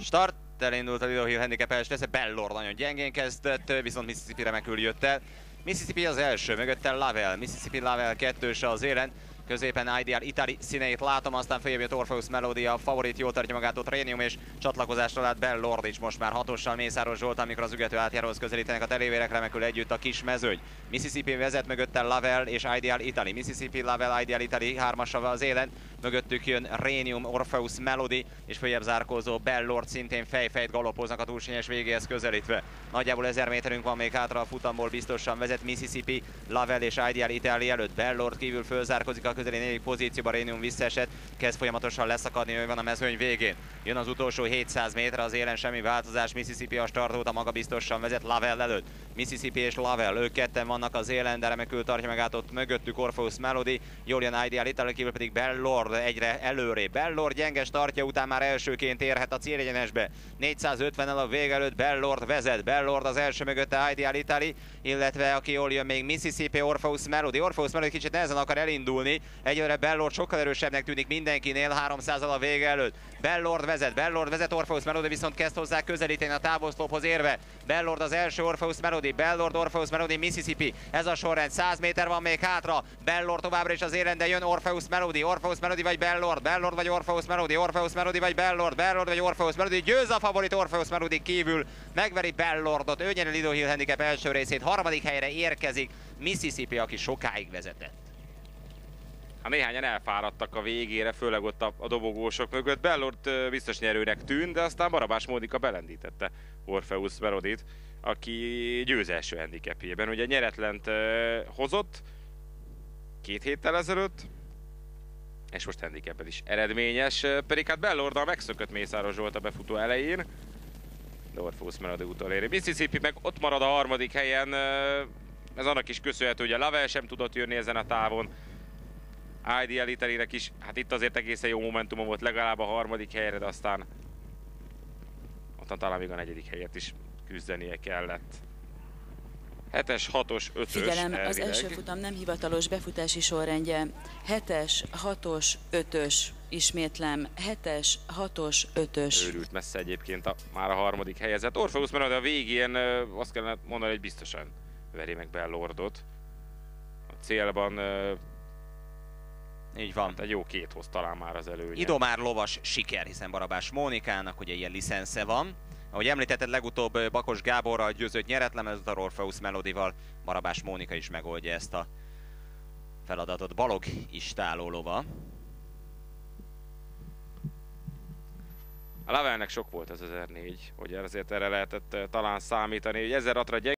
Start, elindult a Lido Hill handicapes lesz, Bellord nagyon gyengén kezdett, viszont Mississippi remekül jött el. Mississippi az első, mögötte Lavelle, Mississippi Lavelle kettőse az élen. Középen Ideal Italy színeit látom, aztán följebb jött Orpheus Melody, a favorit jól tartja magát ott Rhenium, és csatlakozásra lát Bellord is most már hatossal Mészáros Zsolt, amikor az ügető átjáróhoz közelítenek a telévérek, remekül együtt a kis mezőny. Mississippi vezet, mögötte Lavelle és Ideal Italy. Mississippi, Lavelle, Ideal Italy hármassal az élen, mögöttük jön Rhenium, Orpheus Melody, és följebb zárkózó Bellord szintén fejfejt galopoznak a túlsényes végéhez közelítve. Nagyjából 1000 méterünk van még hátra a futamból, biztosan vezet Mississippi, Lavelle és Ideal Italy előtt. Bellord kívül fölzárkozik a közeli 4. pozícióba, Rhenium visszaesett, kezd folyamatosan leszakadni, ő van a mezőny végén. Jön az utolsó 700 méter, az élen semmi változás, Mississippi a startót, a magabiztosan vezet Lavelle előtt. Mississippi és Lavelle, ők ketten vannak az élen, de remekül tartja magát ott mögöttük Orpheus Melody, jól jön Ideal Italy, kívül pedig Bellord egyre előrébb. Bellord gyenge startja után már elsőként érhet a célegyenesbe. 450-el a vége előtt Bellord vezet, Bellord az első, mögötte Ideal Italy, illetve aki jól jön még Mississippi, Orpheus Melody. Orpheus Melody kicsit nehezen akar elindulni, egyelőre Bellord sokkal erősebbnek tűnik mindenkinél, 300-al a vége előtt. Bellord vezet, Orpheus Melody viszont kezd hozzá közelíteni a távolszlophoz érve. Bellord az első, Orpheus Melody, Bellord, Orpheus Melody, Mississippi. Ez a sorrend, 100 méter van még hátra. Bellord továbbra is az élen, de jön Orpheus Melody, Orpheus Melody vagy Bellord, Bellord vagy Orpheus Melody, Orpheus Melody vagy Bellord, Bellord vagy Orpheus Melody. Győz a favorit Orpheus Melody kívül, megveri Bellordot, ő nyeri Lido Hill handicap első részét, harmadik helyre érkezik Mississippi, aki sokáig vezetett. Hát néhányan elfáradtak a végére, főleg ott a dobogósok mögött. Bellord biztos nyerőnek tűnt, de aztán Barabás Mónika belendítette Orpheus Melodit, aki győz első handicapjében. Ugye nyeretlent hozott 2 héttel ezelőtt, és most handicapben is eredményes, pedig hát Bellorddal megszökött Mészáros Zsolt a befutó elején, de Orpheus Melody utoléri. Mississippi meg ott marad a harmadik helyen, ez annak is köszönhető, hogy a Lavelle sem tudott jönni ezen a távon. Ideal Italynek is, hát itt azért egészen jó momentumom volt legalább a harmadik helyre, de aztán talán még a 4. helyet is küzdenie kellett. 7-es, 6-os, 5-ös. Figyelem, elvileg. az első futam nem hivatalos befutási sorrendje. 7-es, 6-os, 5-ös. Ismétlem, 7-es, 6-os, 5-ös. Őrült messze egyébként már a harmadik helyezett. Orpheus Melody a végén azt kellene mondani, hogy biztosan veri meg Bellordot. A célban Így van. hát egy jó 2 hoz talán már az előnye. Idomár lovas siker, hiszen Barabás Mónikának ugye ilyen licensze van. Ahogy említetted, legutóbb Bakos Gáborral győzött nyeretlen, ez a Orpheus Melody-val Barabás Mónika is megoldja ezt a feladatot. Balog István lova. A Lavelle-nek sok volt az 1004, hogy azért erre lehetett talán számítani, hogy 1006-ra